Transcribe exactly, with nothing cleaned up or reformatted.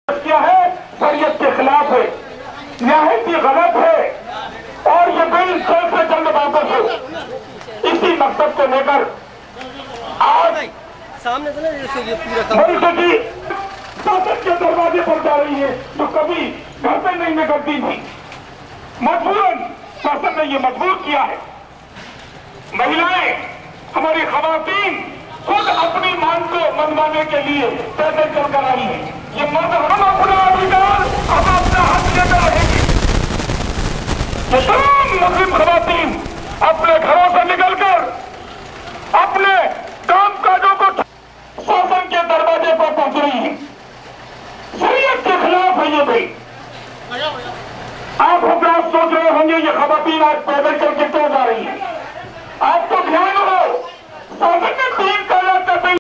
किया है शरीयत के खिलाफ है, न्याय की गलत है और ये बिल जल्द से जल्द वापस हो। इसी मकसद को लेकर आज सामने से ना ये पूरा मुल्क की संसद के दरवाजे पर जा रही है जो कभी घर पे नहीं निकलती थी। मजबूरन शासन ने ये मजबूर किया है। महिलाएं, हमारी खवातीन खुद अपनी मांग को मनवाने के लिए पैदल चल कर आई है। ये मर्द हम अपना अधिकार हम अपना हक लेकर रहेंगे। ये तमाम मुस्लिम खवातीन अपने घरों से निकलकर अपने काम काजों को शासन के दरवाजे पर पहुंच रही है। शरीयत के खिलाफ है ये भाई। आप हजरात सोच रहे होंगे ये खवातीन आज पैदल चल के क्यों जा रही है। आपको ध्यान हो शासन ने तीन तलाक का